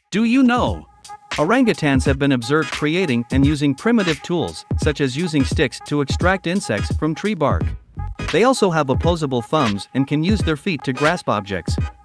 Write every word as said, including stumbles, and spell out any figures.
Do you know? Orangutans have been observed creating and using primitive tools, such as using sticks to extract insects from tree bark. They also have opposable thumbs and can use their feet to grasp objects,